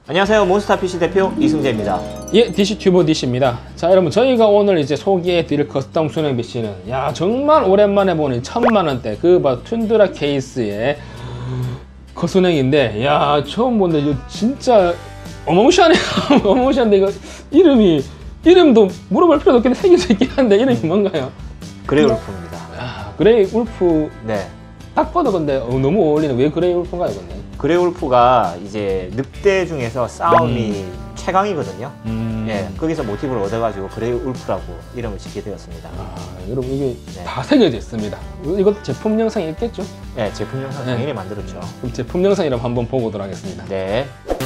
안녕하세요. 몬스타 PC 대표 이승재입니다. 예, DC튜버 DC입니다. 자, 여러분, 저희가 오늘 이제 소개해드릴 커스텀 순행 PC는 정말 오랜만에 보는 1000만원대 그 툰드라 케이스의 거순행인데, 처음 보는데 이거 진짜 어마무시하네요. 어마무시한데, 이거 이름도 물어볼 필요도 없겠는데 새겨져 있긴 한데 이름이 뭔가요? 그레이 울프입니다. 그레이 울프. 네. 딱 봐도 근데 너무 어울리는. 왜 그레이 울프인가요, 근데? 그레이 울프가 이제 늑대 중에서 싸움이 최강이거든요. 예, 거기서 모티브를 얻어가지고 그레이 울프라고 이름을 짓게 되었습니다. 여러분, 이게 다 새겨져 있습니다. 이것 제품 영상이 있겠죠? 네, 제품 영상 당연히 만들었죠. 그럼 제품 영상이라면 한번 보고 오도록 하겠습니다. 네.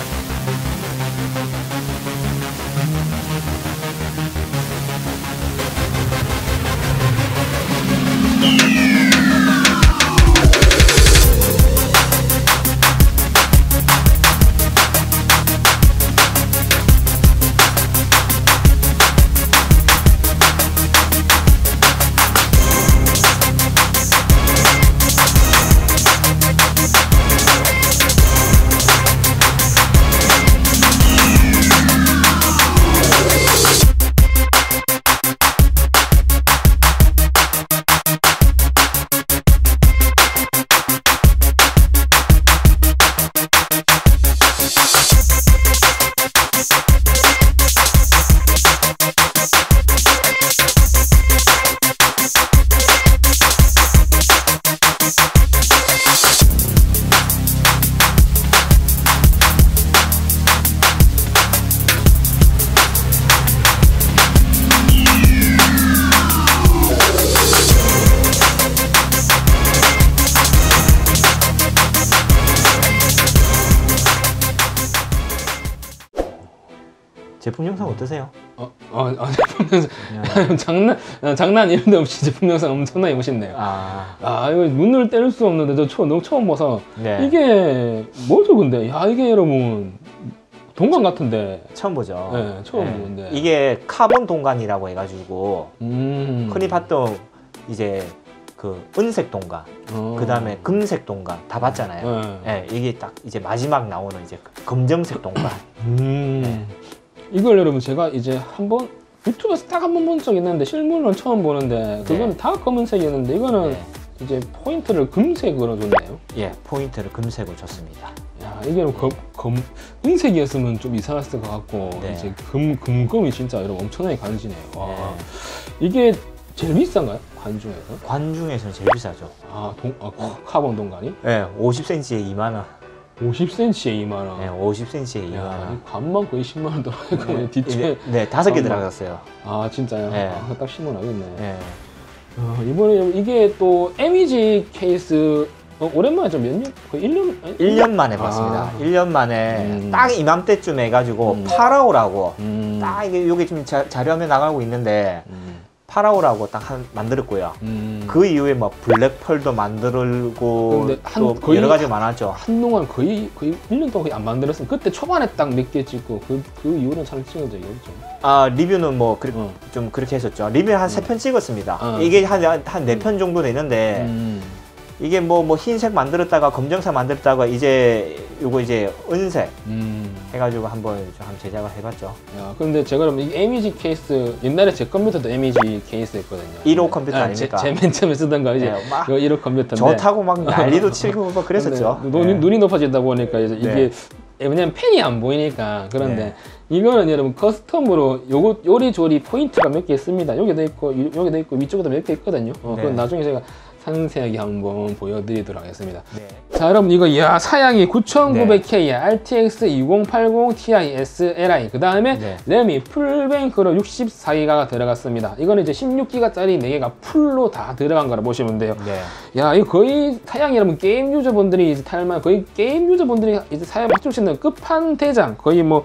제품 영상 어떠세요? 제품 영상 장난 이런데 없이 제품 영상 엄청나게 멋있네요. 이거 눈을 뗄 수 없는데 너무 처음 봐서. 네. 이게 뭐죠, 근데? 이게 여러분 동관 같은데. 처음 보죠. 네, 처음 보는데. 이게 카본 동관이라고 해가지고 흔히 봤던 이제 그 은색 동관, 그 다음에 금색 동관 다 봤잖아요. 네, 이게 딱 이제 마지막 나오는 이제 검정색 동관. 네. 이걸 여러분 제가 이제 한번 유튜브에서 딱 한 번 본 적 있는데 실물은 처음 보는데 그건 다 검은색이었는데 이거는 이제 포인트를 금색으로 줬네요. 예, 포인트를 금색으로 줬습니다. 이게 은색이었으면 좀 이상했을 것 같고 이제 금금이 진짜 여러분 엄청나게 가느지네요. 이게 제일 비싼가요? 관 중에서? 관 중에서는 제일 비싸죠. 카본 동관이? 네, 50cm에 2만 원. 50cm에 2만원. 네, 50cm에 2만원. 관만 거의 10만원 들어가고 뒤쪽에. 네, 5개 들어갔어요. 진짜요? 네. 딱 심어놔야겠네. 네. 이번에 이게 또 MEG 케이스 오랜만에 좀 몇 년? 거의 1년? 1년 만에 봤습니다. 1년 만에 딱 이맘때쯤 해가지고 파라오라고 딱 이게 지금 자료화면 나가고 있는데 파라오라고 딱 만들었고요. 그 이후에 뭐 블랙펄도 만들고 또 여러 가지 많았죠. 한동안 거의 1년 동안 거의 안 만들었으면 그때 초반에 딱 몇 개 찍고 그 이후로는 잘 찍은 적이 없죠. 리뷰는 뭐 좀 그렇게 했었죠. 리뷰 한 3편 찍었습니다. 이게 한 4편 정도 되는데 이게 뭐 흰색 만들었다가 검정색 만들었다가 이제 요거 이제 은색 해가지고 한번 제작을 해봤죠. 근데 제가 그럼 이 MEG 케이스 옛날에 제 컴퓨터도 MEG 케이스였거든요. 1호 컴퓨터 아닙니까? 제 맨 처음에 쓰던 거 이제 이거 1호 컴퓨터인데 좋다고 막 난리도 치고 막 그랬었죠. 눈이 높아지다 보니까 이제 이게 왜냐면 펜이 안 보이니까. 그런데 이거는 여러분 커스텀으로 요리조리 포인트가 몇 개 있습니다. 여기도 있고 위쪽에도 몇 개 있거든요. 그건 나중에 제가 상세하게 한번 보여드리도록 하겠습니다. 자, 여러분 이거 사양이 9900K RTX 2080 Ti SLI 그 다음에 램이 풀뱅크로 64기가가 들어갔습니다. 이거는 이제 16기가짜리 4개가 풀로 다 들어간 거라 보시면 돼요. 이거 거의 사양이 여러분 게임 유저분들이 이제 탈만 거의 게임 유저분들이 이제 사용할 수 있는 끝판대장 거의 뭐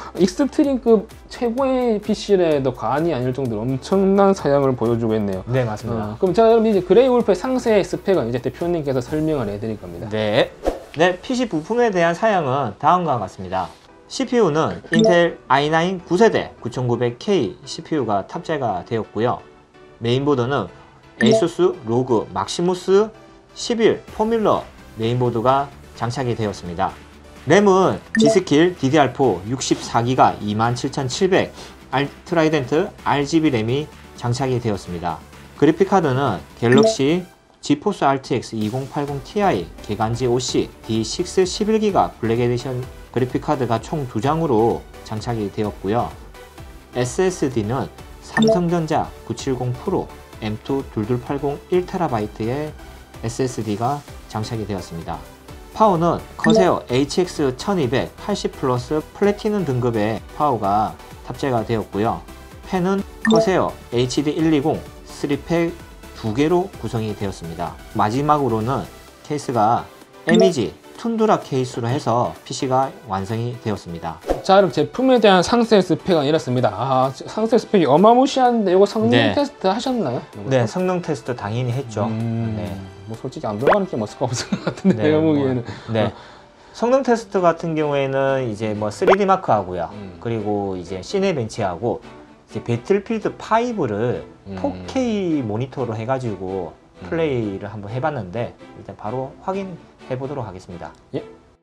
익스트림급 최고의 PC에도 과언이 아닐 정도로 엄청난 사양을 보여주고 있네요. 네, 맞습니다. 그럼 제가 여러분 이제 그레이 울프의 상세 스펙은 이제 대표님께서 설명을 해드릴 겁니다. 네, PC 부품에 대한 사양은 다음과 같습니다. CPU는 인텔 i9 9세대 9900K CPU가 탑재가 되었고요. 메인보드는 ASUS ROG Maximus 11 포뮬러 메인보드가 장착이 되었습니다. 램은 G스킬 DDR4 64기가 27700, 트라이덴트 RGB 램이 장착이 되었습니다. 그래픽카드는 갤럭시 지포스 RTX 2080 Ti 개간지 OC D6 11기가 블랙 에디션 그래픽카드가 총 2장으로 장착이 되었고요. SSD는 삼성전자 970 프로 M2 2280 1TB의 SSD가 장착이 되었습니다. 파워는 커세어 HX 1200 80 플러스 플래티넘 등급의 파워가 탑재가 되었고요. 펜은 커세어 HD 120 3팩 2개로 구성이 되었습니다. 마지막으로는 케이스가 MEG 툰드라 케이스로 해서 PC가 완성이 되었습니다. 자, 그럼 제품에 대한 상세 스펙은 이렇습니다. 아, 상세 스펙이 어마무시한데 이거 성능 네. 테스트 하셨나요? 네, 성능 테스트 당연히 했죠. 네. 뭐 솔직히 안 들어가는 게 뭐가 없을 것 같은데 네, 내가 보기에는. 네. 성능 테스트 같은 경우에는 이제 뭐 3D 마크 하고요. 그리고 이제 시네벤치하고 이제 배틀필드 5를 4K 모니터로 해가지고 플레이를 한번 해봤는데 일단 바로 확인해 보도록 하겠습니다. 예.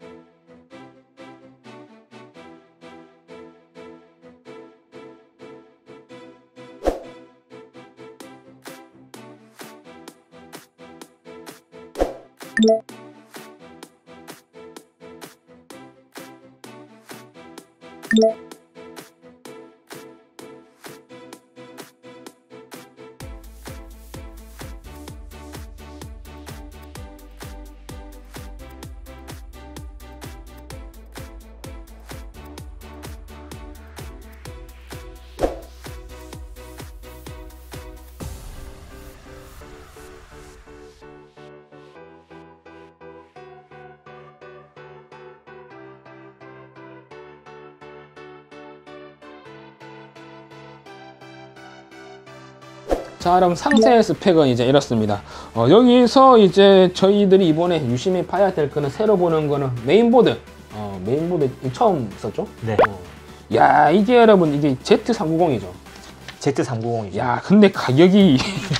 자, 그럼 상세 스펙은 이제 이렇습니다. 여기서 이제 저희들이 이번에 유심히 봐야 될 거는 새로 보는 거는 메인보드. 메인보드 처음 썼죠? 네. 야, 이게 여러분 이게 Z390이죠. Z390이죠. 야, 근데 가격이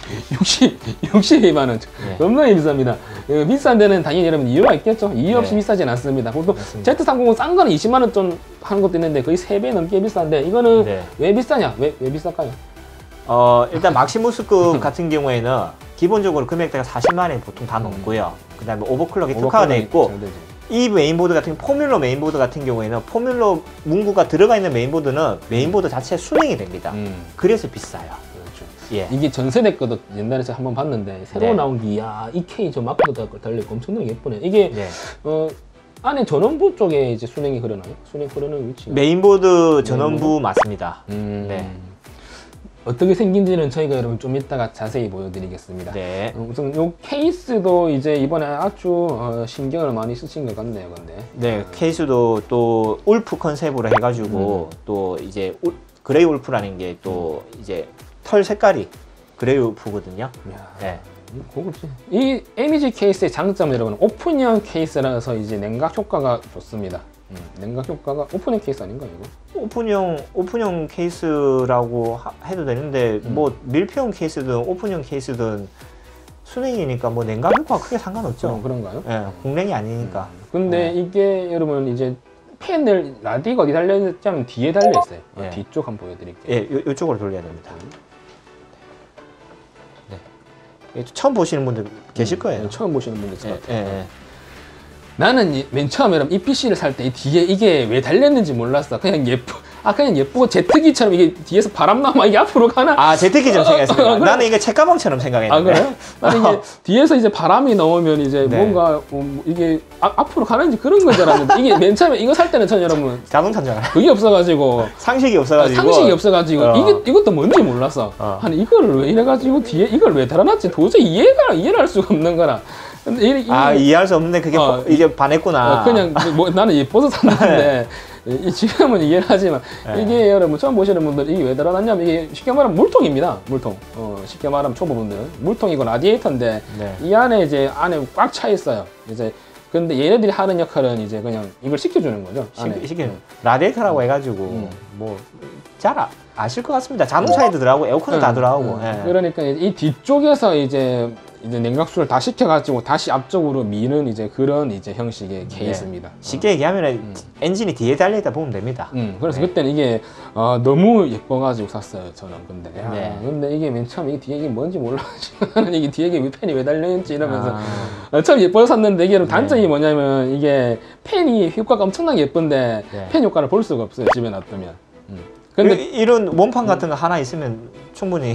62만 원. 네. 너무나게 비쌉니다. 비싼 데는 당연히 여러분 이유가 있겠죠. 이유 없이 네. 비싸진 않습니다. 보통 맞습니다. Z390 싼 거는 20만 원 좀 하는 것도 있는데 거의 3배 넘게 비싼데 이거는 네. 왜 비싸냐? 왜 비쌀까요? 일단 막시무스급 같은 경우에는 기본적으로 금액대가 40만 원이 보통 다 넘고요. 그 다음에 오버클럭이 특화가 되어 있고 잘 되죠. 이 메인보드 같은 포뮬러 메인보드 같은 경우에는 포뮬러 문구가 들어가 있는 메인보드는 메인보드 자체 순행이 됩니다. 그래서 비싸요. 그렇죠. 예. 이게 전세대 거도 옛날에 제가 한번 봤는데 새로 네. 나온 게 야, 이 K 저 마크도 달려있고 엄청나게 예쁘네. 이게 네. 안에 전원부 쪽에 이제 순행이 흐르나요? 순행 흐르는 위치. 메인보드 전원부 맞습니다. 네. 어떻게 생긴지는 저희가 여러분 좀 이따가 자세히 보여드리겠습니다. 네. 우선 요 케이스도 이제 이번에 아주 신경을 많이 쓰신 것 같네요, 근데. 네, 케이스도 또 울프 컨셉으로 해가지고 또 이제 그레이 울프라는 게 또 이제 털 색깔이 그레이 울프거든요. 이야, 네. 고급지. 이 MEG 케이스의 장점은 여러분 오픈형 케이스라서 이제 냉각 효과가 좋습니다. 냉각 효과가 오픈형 케이스 아닌가 이거? 오픈형 케이스라고 해도 되는데 뭐 밀폐형 케이스든 오픈형 케이스든 순행이니까 뭐 냉각 효과 크게 상관없죠. 그런가요? 예, 공랭이 아니니까. 근데 이게 여러분 이제 펜을 라디가 어디 달려있지 않으면 뒤에 달려있어요. 예. 뒤쪽 한번 보여드릴게요. 예, 이쪽으로 돌려야 됩니다. 네. 처음 보시는 분들 계실 거예요. 처음 보시는 분들 있을 것 같아요. 예. 나는 맨 처음에 이 PC를 살 때 뒤에 이게 왜 달렸는지 몰랐어. 그냥 예쁘고 제트기처럼 이게 뒤에서 바람 나면 이게 앞으로 가나? 아, 제트기 좀 생각했습니다. 그래. 나는 이게 책가방처럼 생각했는데. 아, 그래요? 나는 이게 뒤에서 이제 바람이 나오면 이제 네. 뭔가 이게 앞으로 가는지 그런 건 줄 알았는데 이게 맨 처음에 이거 살 때는 전 여러분 자동차잖아요. 그게 없어가지고 상식이 없어가지고. 상식이 없어가지고 이것도 뭔지 몰랐어. 어. 아니 이거를 왜 이래가지고 뒤에 이걸 왜 달아놨지? 도저히 이해를 할 수가 없는 거라. 근데 이해할 수 없는데 그게 이게 반했구나. 그냥 뭐 나는 예뻐서 샀는데 지금은 이해를 하지만 이게 여러분 처음 보시는 분들 이게 왜 달아놨냐면 이게 쉽게 말하면 물통입니다. 물통. 쉽게 말하면 초보분들은 물통이고 라디에이터인데 네. 이 안에 이제 안에 꽉 차 있어요. 이제 근데 얘네들이 하는 역할은 이제 그냥 이걸 식혀주는 거죠. 안에. 라디에이터라고 해가지고 뭐 잘 아실 것 같습니다. 자동차에도 들어가고 에어컨도 다 들어가고. 예. 그러니까 이 뒤쪽에서 이제 이제 냉각수를 다 식혀가지고 다시 앞쪽으로 미는 이제 그런 이제 형식의 케이스입니다. 쉽게 얘기하면 엔진이 뒤에 달려있다 보면 됩니다. 그래서 그때는 이게 너무 예뻐가지고 샀어요 저는. 근데 근데 이게 맨 처음 이게 뒤에 이게 뭔지 몰라가지고 이게 뒤에 이게 팬이 왜 달려있지 이러면서 처음 예뻐서 샀는데 이게 단점이 뭐냐면 이게 팬이 효과가 엄청나게 예쁜데 팬 효과를 볼 수가 없어요 집에 놔두면. 근데 이런 몸판 같은 거 하나 있으면 충분히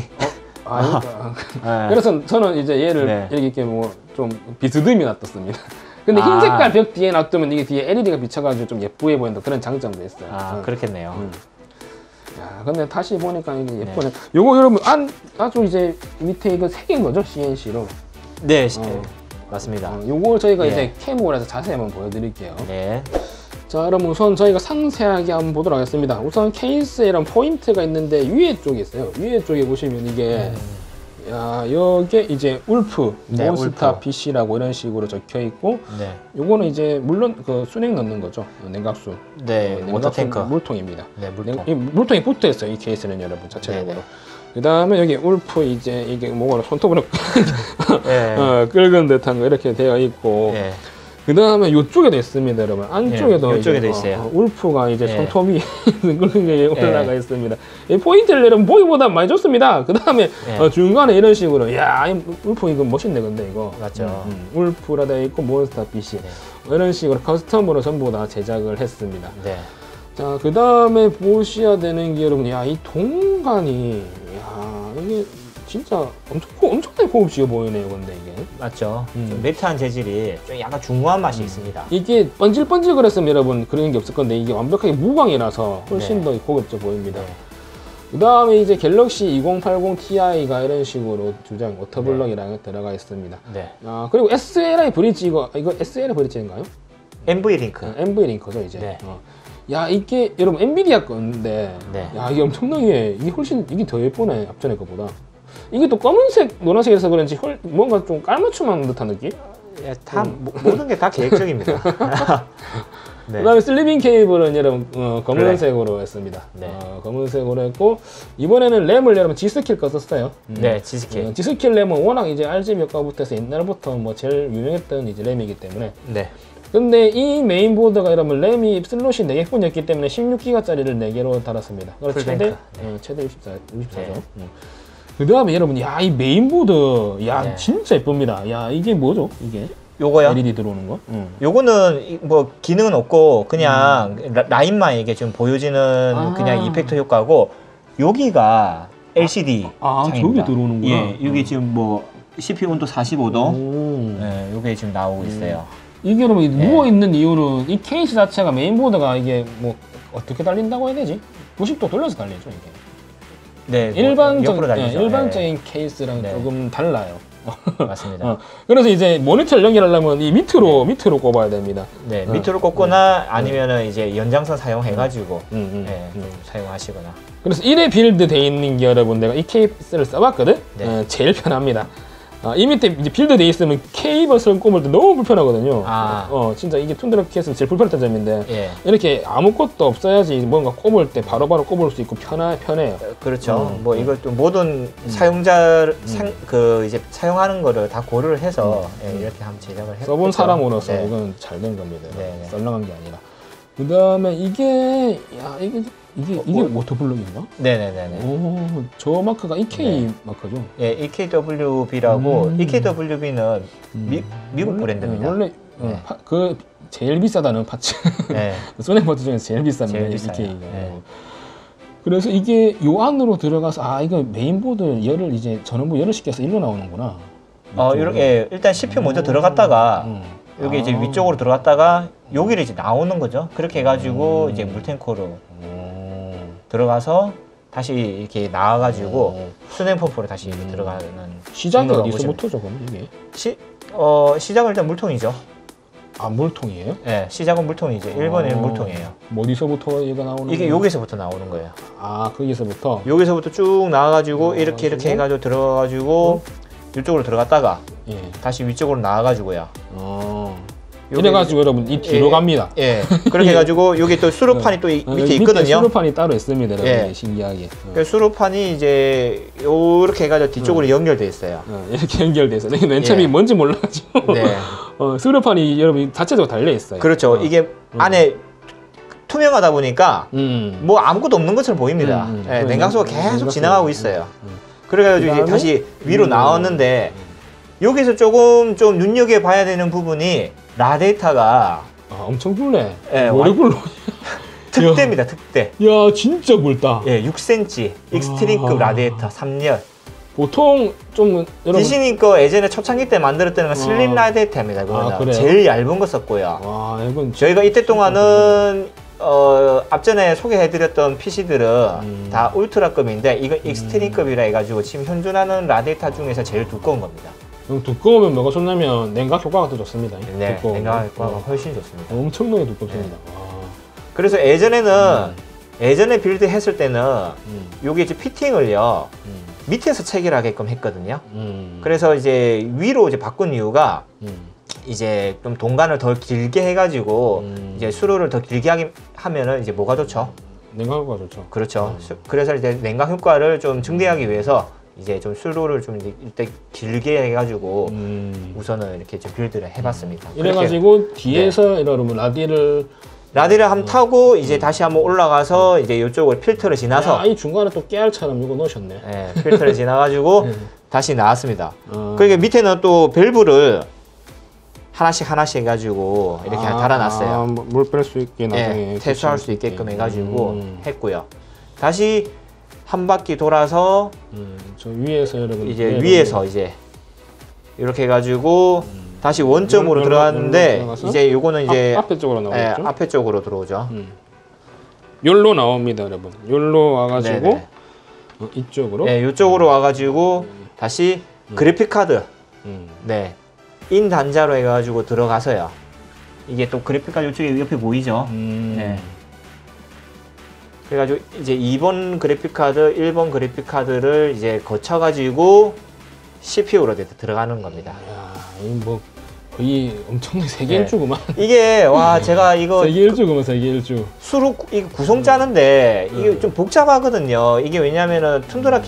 그래서 저는 이제 얘를 이렇게 뭐 좀 비스듬히 놔뒀습니다. 근데 흰 색깔 벽 뒤에 놔두면 이게 뒤에 LED가 비쳐가지고 좀 예쁘게 보인다 그런 장점도 있어요. 그렇겠네요. 야, 근데 다시 보니까 이게 예쁘네. 요거 여러분 아주 이제 밑에 이거 3개인 거죠? CNC로. 네, 맞습니다. 요거 저희가 이제 캠으로 해서 자세히 한번 보여드릴게요. 네. 자, 그럼 우선 저희가 상세하게 한번 보도록 하겠습니다. 우선 케이스에 이런 포인트가 있는데 위에 쪽에 있어요. 위에 쪽에 보시면 이게 여기에 이제 울프, 몬스타 PC라고 이런 식으로 적혀 있고, 요거는 이제 물론 그 순행 넣는 거죠. 냉각수. 네, 워터탱크. 물통입니다. 네, 물통. 물통이 붙어 있어요. 이 케이스는 여러분 자체적으로. 그 다음에 여기 울프 이제 이게 뭐가 손톱으로 긁은 듯한 거 이렇게 되어 있고. 그 다음에 이쪽에도 있습니다, 여러분. 안쪽에도 이쪽에도 있어요. 울프가 이제 손톱이 긁게 올라가 있습니다. 이 포인트를 여러분 보기보다 많이 좋습니다. 그 다음에 중간에 이런 식으로, 야, 이 울프 이거 멋있네, 근데 이거. 맞죠. 울프라 되어 있고 몬스타 PC 이런 식으로 커스텀으로 전부 다 제작을 했습니다. 자, 그 다음에 보셔야 되는 게 여러분, 야, 이 동간이, 야, 이게 진짜 엄청나게 고급지어 보이네요, 근데 이게. 맞죠. 좀 매트한 재질이 좀 약간 중후한 맛이 있습니다. 이게 번질번질 그랬으면 여러분 그런 게 없을 건데 이게 완벽하게 무광이라서 훨씬 더 고급져 보입니다. 그 다음에 이제 갤럭시 2080 Ti가 이런 식으로 주장 워터블럭이랑 들어가 있습니다. 그리고 SLI 브릿지 이거 SLI 브릿지인가요? NV 링크. NV 링크죠 이제. 야, 이게 여러분 엔비디아 건데 야, 이게 엄청나게 이게 훨씬 이게 더 예쁘네 앞전에 것보다. 이게 또 검은색, 노란색이라서 그런지 뭔가 좀 깔맞춤한 듯한 느낌? 모든 게 다 계획적입니다. 그 다음에 슬리빙 케이블은 여러분 검은색으로 했습니다. 검은색으로 했고, 이번에는 램을 여러분 G스킬 거 썼어요. G스킬. G스킬 램은 워낙 이제 RGB 효과부터 해서 옛날부터 뭐 제일 유명했던 이제 램이기 때문에. 근데 이 메인보드가 여러분 램이 슬롯이 4개뿐이었기 때문에 16기가짜리를 4개로 달았습니다. 최대 64죠. 그 다음에 여러분, 야, 이 메인보드, 야, 진짜 예쁩니다. 야, 이게 뭐죠? 이게? 요거요? LED 들어오는 거? 요거는 뭐 기능은 없고 그냥 라인만 이게 좀 보여지는 그냥 이펙트 효과고, 여기가 LCD 창입니다. 저기 들어오는구나. 여기 지금 뭐 CPU 온도 45도 요게 지금 나오고 있어요. 이게 여러분 누워있는 이유는 이 케이스 자체가 메인보드가 이게 뭐 어떻게 달린다고 해야 되지? 90도 돌려서 달리죠, 이게. 일반적인 케이스랑 조금 달라요. 맞습니다. 그래서 이제 모니터를 연결하려면 이 밑으로 꼽아야 됩니다. 밑으로 꼽거나 아니면은 이제 연장선 사용해가지고 사용하시거나. 그래서 1회 빌드 돼 있는 게 여러분, 내가 이 케이스를 써봤거든. 제일 편합니다. 이 밑에 이제 빌드 돼 있으면 케이블을 꼽을 때 너무 불편하거든요. 진짜 이게 툰드라 케이스는 제일 불편했던 점인데 이렇게 아무것도 없어야지 뭔가 꼽을 때 바로바로 꼽을 수 있고 편해요. 그렇죠. 뭐 이걸 또 모든 사용자 이제 사용하는 거를 다 고려를 해서 이렇게 한번 제작을 했죠. 써본 사람으로서 이건 잘 된 겁니다. 썰렁한 게 아니라. 그 다음에 이게 이게 워터블럭인가? 네네네네. 저 마크가 EK 마크죠? EKWB라고. EKWB는 미국 브랜드입니다. 원래 그 제일 비싸다는 파츠. 소닉 중에서 제일 비싼 EK가. 그래서 이게 요 안으로 들어가서 이거 메인보드 열을 이제 전원부 열을 시켜서 일로 나오는구나. 이렇게 일단 CPU 먼저 들어갔다가 여기 이제 위쪽으로 들어갔다가 여기를 이제 나오는 거죠. 그렇게 해가지고 이제 물탱크로 들어가서 다시 이렇게 나와가지고 수냉 펌프로 다시 이렇게 들어가는. 시작이 어디서부터죠, 그럼 이게? 시작은 일단 물통이죠. 물통이에요? 네, 시작은 물통이죠. 1번은 물통이에요. 어디서부터 얘가 나오는 이게 여기서부터 나오는 거예요. 거기서부터? 여기서부터 쭉 나와가지고 이렇게 해가지고 들어가가지고 이쪽으로 들어갔다가 다시 위쪽으로 나와가지고요. 이래가지고 여러분 이 뒤로 갑니다. 예. 그렇게 해가지고 여기 또 수로판이 또 밑에 있거든요. 수로판이 따로 있습니다, 여러분. 신기하게. 수로판이 이제 요렇게 해가지고 뒤쪽으로 연결돼 있어요. 이렇게 연결돼 있어요. 맨 처음에 뭔지 몰라가지고. 네. 수로판이 여러분 자체적으로 달려 있어요. 그렇죠. 이게 안에 투명하다 보니까 뭐 아무것도 없는 것처럼 보입니다. 냉각수가 계속 지나가고 있어요. 그래가지고 이제 다시 위로 나왔는데 여기서 조금 좀 눈여겨봐야 되는 부분이 라디에이터가 엄청 굵네. 머리 굵어. 특대입니다, 특대. 야, 진짜 굵다. 6cm 익스트림급 라디에이터 3열. 보통 좀 여러분 디즈니 거 예전에 초창기 때 만들었던 건 슬림 라디에이터입니다. 그거는 제일 얇은 거 썼고요. 와, 이건 저희가 이때 동안은 앞전에 소개해드렸던 PC들은 다 울트라급인데 이건 익스트림급이라 해가지고 지금 현존하는 라디에이터 중에서 제일 두꺼운 겁니다. 두꺼우면 뭐가 좋냐면 냉각 효과가 더 좋습니다. 네, 냉각 효과가 훨씬 좋습니다. 엄청나게 두껍습니다. 그래서 예전에 빌드 했을 때는 요게 이제 피팅을요 밑에서 체결하게끔 했거든요. 그래서 이제 위로 이제 바꾼 이유가 이제 좀 동간을 더 길게 해가지고 이제 수로를 더 길게 하면은 이제 뭐가 좋죠? 냉각 효과가 좋죠. 그렇죠. 그래서 이제 냉각 효과를 좀 증대하기 위해서 이제 좀 수로를 좀 일단 길게 해가지고 우선은 이렇게 좀 빌드를 해봤습니다. 이래가지고 뒤에서 여러분 라디를 한번 타고 이제 다시 한번 올라가서 이제 이쪽을 필터를 지나서 이 중간에 또 깨알처럼 이거 넣으셨네. 네, 필터를 지나가지고 다시 나왔습니다. 그러니까 밑에는 또 밸브를 하나씩 해가지고 이렇게 달아놨어요. 물 뺄 수 있게 나중에 퇴수할 수 있게끔 해가지고 했고요. 다시 한 바퀴 돌아서 저 위에서 여러분 이제 위에서 이제 이렇게 해가지고 다시 원점으로 들어갔는데 이제 요거는 이제 앞에 쪽으로 나오죠. 앞에 쪽으로 들어오죠. 요로 나옵니다, 여러분. 요로 와가지고 이쪽으로. 네, 이쪽으로 와가지고 다시 그래픽 카드. 네, 인 단자로 해가지고 들어가서요. 이게 또 그래픽 카드 이쪽에 옆에 보이죠? 네. 그래가지고 이제 2번 그래픽 카드, 1번 그래픽 카드를 이제 거쳐가지고 CPU로 들어가는 겁니다. 야, 뭐 거의 엄청나게 세계 일주구만. 이게 와 제가 이거 세계 일주구만, 세계 일주. 수로 이거 구성 짜는데 이게 좀 복잡하거든요. 이게 왜냐면은 툰드라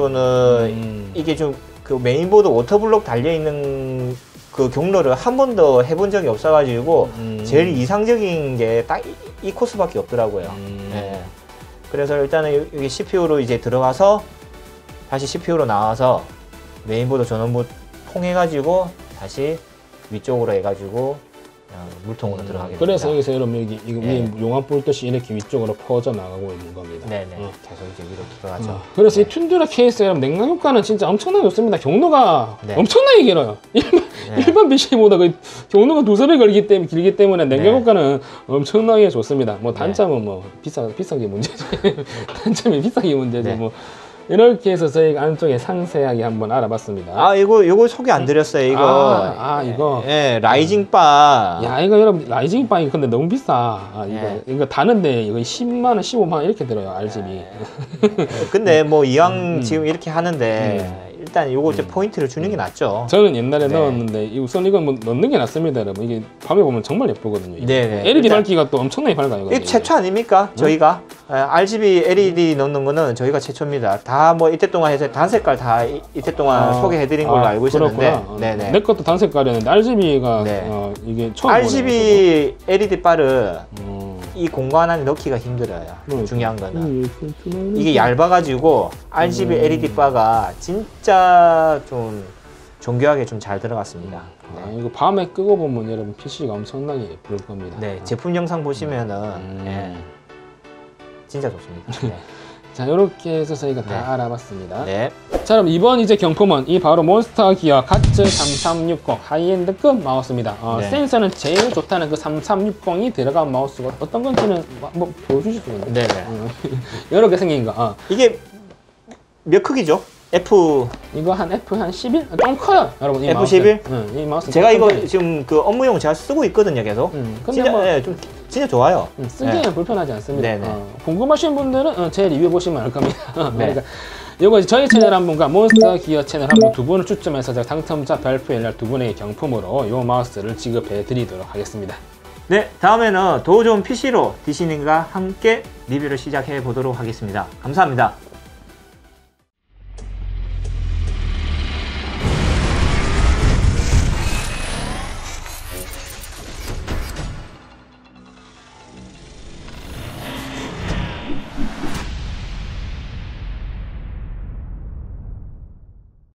케이스로는 이게 좀 그 메인보드 워터블록 달려 있는 그 경로를 한 번도 해본 적이 없어가지고 제일 이상적인 게 딱 이 코스밖에 없더라고요. 네. 그래서 일단은 여기 CPU로 이제 들어가서 다시 CPU로 나와서 메인보드 전원부 통해가지고 다시 위쪽으로 해가지고 물통으로 들어가게 됩니다. 그래서 여기서 여러분 여기 이거 위에 용암 불듯이 이렇게 위쪽으로 퍼져 나가고 있는 겁니다. 네네. 계속 이제 위로 들어가죠. 그래서 이 툰드라 케이스 여러분 냉각 효과는 진짜 엄청나게 좋습니다. 경로가 엄청나게 길어요. 일반 PC보다 거의 경로가 2~3배 길기 때문에 냉각 효과는 엄청나게 좋습니다. 뭐 단점은 뭐 비싼 게 문제지. 단점이 비싼 게 문제지. 뭐 이렇게 해서 저희가 안쪽에 상세하게 한번 알아봤습니다. 요거 소개 안 드렸어요. 이거. 이거. 예, 라이징 바. 야, 이거 여러분 라이징 바이 근데 너무 비싸. 이거 다는데 이거 10만 원, 15만 원 이렇게 들어요, RGB. 근데 뭐 이왕 지금 이렇게 하는데 일단 요거 이제 포인트를 주는 게 낫죠. 저는 옛날에 넣었는데 우선 이건 뭐 넣는 게 낫습니다, 여러분. 이게 밤에 보면 정말 예쁘거든요. 네네. LED 밝기가 또 엄청나게 밝아요. 이게 최초 아닙니까? 저희가 RGB LED 넣는 거는 저희가 최초입니다. 다 뭐 이때 동안 해서 단색깔 다 이때 동안 소개해드린 걸로 알고 있었는데, 네네. 내 것도 단색깔이었는데 RGB가 이게 처음 RGB LED 바를 이 공간 안에 넣기가 힘들어요. 중요한 거는 이게 얇아가지고 RGB LED 바가 진짜 좀 정교하게 좀 잘 들어갔습니다. 이거 밤에 끄고 보면 여러분 PC가 엄청나게 예쁠 겁니다. 네, 제품 영상 보시면은 진짜 좋습니다. 자, 이렇게 해서 저희가 다 알아봤습니다. 네. 자, 그럼 이번 이제 경품은 이 바로 몬스터 기어 가츠 3360 하이엔드급 마우스입니다. 센서는 제일 좋다는 그 3360이 들어간 마우스가 어떤 건지는 뭐 보여주실 수 있나요? 네네. 여러 개 생긴 거. 이게 몇 크기죠? 이거 한 F11? 좀 커요, 여러분. 이 F11? 이 마우스. 제가 이거 지금 그 업무용 제가 쓰고 있거든요, 계속. 근데 진짜 뭐 좀 진짜 좋아요. 쓰기에는 네. 불편하지 않습니다. 네네. 궁금하신 분들은 제 리뷰 보시면 알 겁니다. 네. 그러니까 이거 저희 채널 한 분과 몬스터 기어 채널 한 분 두 분을 추첨해서 제가 당첨자 발표일 날 두 분에게 경품으로 이 마우스를 지급해 드리도록 하겠습니다. 네, 다음에는 더 좋은 PC로 디시님과 함께 리뷰를 시작해 보도록 하겠습니다. 감사합니다.